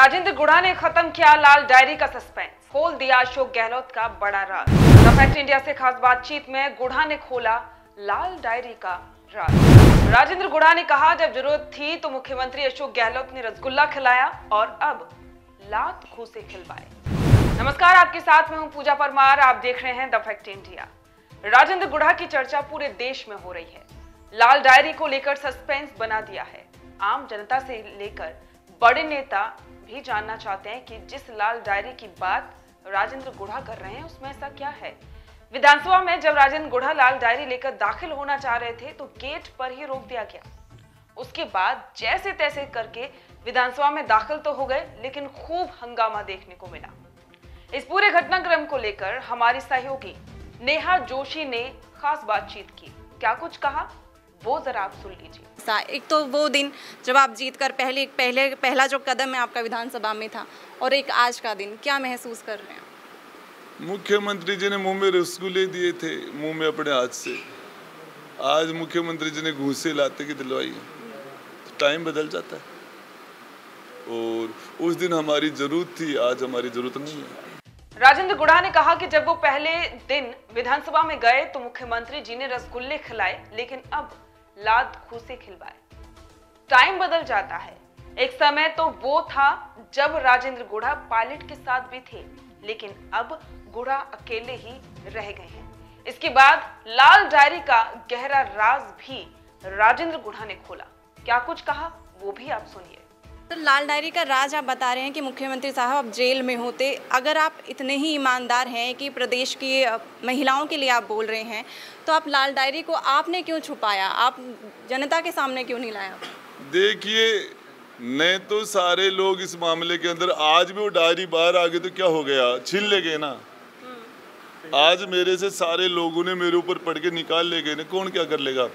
राजेंद्र गुढ़ा ने खत्म किया लाल डायरी का सस्पेंस, खोल दिया अशोक गहलोत का बड़ा राज। द फैक्ट इंडिया से खास बातचीत में गुढ़ा ने खोला लाल डायरी का राज। राजेंद्र गुढ़ा ने कहा, जब जरूरत थी तो मुख्यमंत्री अशोक गहलोत ने रसगुल्ला खिलाया और अब लात घूंसे खिलवाए। नमस्कार, आपके साथ में हूं पूजा परमार। आप देख रहे हैं the fact India. Rajendra Gudha की चर्चा पूरे देश में हो रही है। लाल डायरी को लेकर सस्पेंस बना दिया है। आम जनता से लेकर बड़े नेता भी जानना चाहते हैं कि जिस लाल डायरी की बात राजेंद्र गुढ़ा कर रहे हैं उसमें ऐसा क्या है। विधानसभा में जब राजेंद्र गुढ़ा लाल डायरी लेकर दाखिल होना चाह रहे थे तो गेट पर ही रोक दिया गया। उसके बाद जैसे तैसे करके विधानसभा में दाखिल तो हो गए, लेकिन खूब हंगामा देखने को मिला। इस पूरे घटनाक्रम को लेकर हमारी सहयोगी नेहा जोशी ने खास बातचीत की। क्या कुछ कहा वो जरा आप सुन लीजिए। एक तो वो दिन जब आप जीतकर पहला जो कदम है आपका विधानसभा में था, और एक आज का दिन, क्या महसूस कर रहे हैं? मुख्यमंत्री जी ने मुंह में रसगुल्ले दिए थे, मुंह में अपने हाथ से। आज मुख्यमंत्री जी ने घूंसे लाते की दिलवाई है। तो टाइम बदल जाता है और उस दिन हमारी जरूरत थी, आज हमारी जरूरत नहीं है। राजेंद्र गुढ़ा ने कहा कि जब वो पहले दिन विधानसभा में गए तो मुख्यमंत्री जी ने रसगुल्ले खिलाए, लेकिन अब लात घूंसे खिलवाए। टाइम बदल जाता है। एक समय तो वो था जब राजेंद्र गुढ़ा पायलट के साथ भी थे, लेकिन अब गुढ़ा अकेले ही रह गए हैं। इसके बाद लाल डायरी का गहरा राज भी राजेंद्र गुढ़ा ने खोला। क्या कुछ कहा वो भी आप सुनिए। तो लाल डायरी का राज आप बता रहे हैं कि मुख्यमंत्री साहब अब जेल में होते। अगर आप इतने ही ईमानदार हैं कि प्रदेश की महिलाओं के लिए आप बोल रहे हैं, तो आप लाल डायरी को आपने क्यों छुपाया? आप जनता के सामने क्यों नहीं लाया? देखिए, नहीं तो सारे लोग इस मामले के अंदर, आज भी वो डायरी बाहर आ गई तो क्या हो गया, छीन ले गए ना। आज मेरे से सारे लोगों ने मेरे ऊपर पढ़ के निकाल ले गए ना, कौन क्या कर लेगा।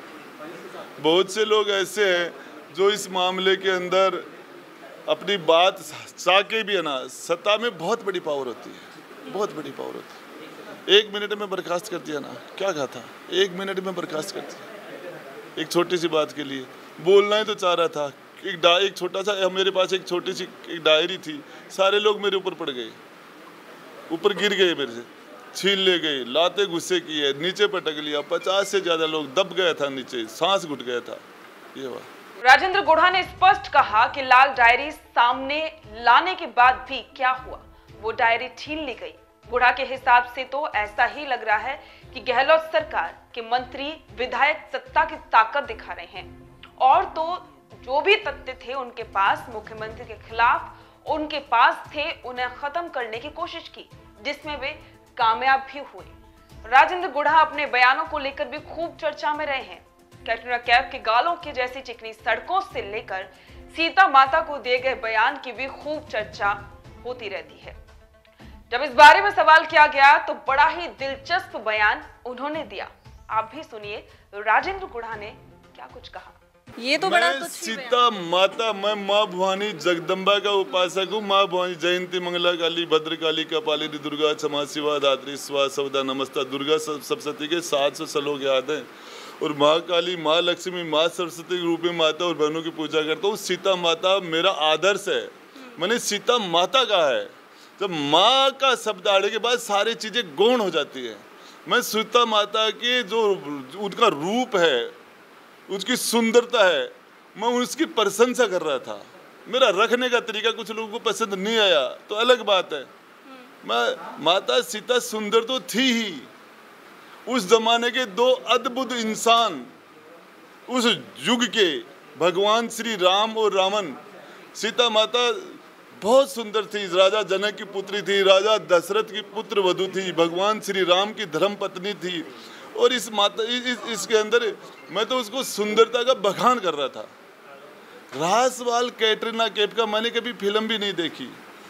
बहुत से लोग ऐसे हैं जो इस मामले के अंदर अपनी बात साके भी है ना। सत्ता में बहुत बड़ी पावर होती है, बहुत बड़ी पावर होती है। 1 मिनट में बर्खास्त कर दिया ना, क्या कहा था, 1 मिनट में बर्खास्त कर दिया। एक छोटी सी बात के लिए बोलना ही तो चाह रहा था। एक छोटा सा, मेरे पास एक छोटी सी एक डायरी थी, सारे लोग मेरे ऊपर पड़ गए, ऊपर गिर गए, मेरे से छीन ले गए, लाते गुस्से किए, नीचे पटक लिया। 50 से ज्यादा लोग दब गया था नीचे, सांस घुट गया था। ये हुआ। राजेंद्र गुढ़ा ने स्पष्ट कहा कि लाल डायरी सामने लाने के बाद भी क्या हुआ, वो डायरी छीन ली गई। गुढ़ा के हिसाब से तो ऐसा ही लग रहा है कि गहलोत सरकार के मंत्री विधायक सत्ता की ताकत दिखा रहे हैं, और तो जो भी तथ्य थे उनके पास मुख्यमंत्री के खिलाफ उनके पास थे, उन्हें खत्म करने की कोशिश की, जिसमें वे कामयाब भी हुए। राजेंद्र गुढ़ा अपने बयानों को लेकर भी खूब चर्चा में रहे हैं। कैटरीना कैफ के गालों की जैसी चिकनी सड़कों से लेकर सीता माता को दिए गए बयान की भी खूब चर्चा होती रहती है। जब इस बारे में सवाल किया गया तो बड़ा ही दिलचस्प बयान उन्होंने दिया। आप भी सुनिए राजेंद्र गुढ़ा ने क्या कुछ कहा। ये तो बड़ा कुछ सीता माता, मैं माँ भवानी जगदम्बा का उपासक हूँ। माँ भवानी जयंती मंगला काली भद्र काली कपालिनी दुर्गा क्षमा शिवा दात्री स्वा सवदा नमस्ता। दुर्गा सप्तशती के 700 श्लोक याद है। और माँ काली, माँ लक्ष्मी, माँ सरस्वती के रूप में माता और बहनों की पूजा करता हूँ। सीता माता मेरा आदर्श है। मैंने सीता माता कहा है। जब माँ का शब्द आने के बाद सारी चीजें गौण हो जाती है। मैं सीता माता के जो उनका रूप है, उसकी सुंदरता है, मैं उसकी प्रशंसा कर रहा था। मेरा रखने का तरीका कुछ लोगों को पसंद नहीं आया तो अलग बात है। मैं माता सीता सुंदर तो थी ही। उस जमाने के 2 अद्भुत इंसान, उस युग के भगवान श्री राम और रावण। सीता माता बहुत सुंदर थी, राजा जनक की पुत्री थी, राजा दशरथ की पुत्र वधु थी, भगवान श्री राम की धर्म पत्नी थी। और इस माता इसके अंदर मैं तो उसको सुंदरता का बखान कर रहा था। रासवाल कैटरीना कैफ का मैंने कभी फिल्म भी नहीं देखी।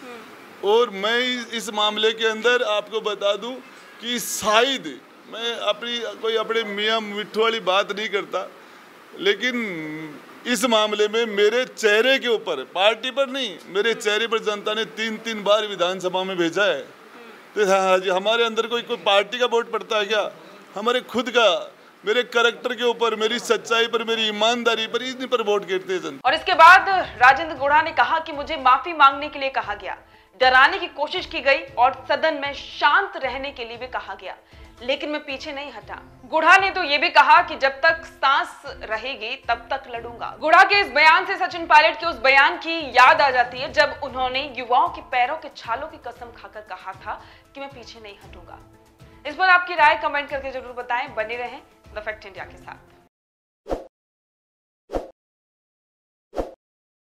और मैं इस मामले के अंदर आपको बता दूं कि शायद मैं अपने मियाँ मिट्ठू वाली बात नहीं करता, लेकिन इस मामले में मेरे चेहरे के ऊपर, पार्टी पर नहीं, मेरे चेहरे पर जनता ने 3-3 बार विधानसभा में भेजा है। तो हमारे अंदर कोई पार्टी का वोट पड़ता है क्या? हमारे खुद का मेरे कैरेक्टर के ऊपर, मेरी सच्चाई पर, मेरी ईमानदारी पर, इतनी पर वोट गिरते हैं जनता। और इसके बाद राजेंद्र गुढ़ा ने कहा कि मुझे माफी मांगने के लिए कहा गया, डराने की कोशिश की गई और सदन में शांत रहने के लिए भी कहा गया, लेकिन मैं पीछे नहीं हटा। गुढ़ा ने तो ये भी कहा कि जब तक सांस रहेगी तब तक लड़ूंगा। गुढ़ा के इस बयान से सचिन पायलट के उस बयान की याद आ जाती है जब उन्होंने युवाओं के पैरों के छालों की कसम खाकर कहा था कि मैं पीछे नहीं हटूंगा। इस पर आपकी राय कमेंट करके जरूर बताएं। बने रहें द फैक्ट इंडिया के साथ।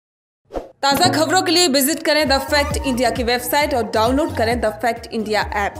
ताज़ा खबरों के लिए विजिट करें द फैक्ट इंडिया की वेबसाइट और डाउनलोड करें द फैक्ट इंडिया ऐप।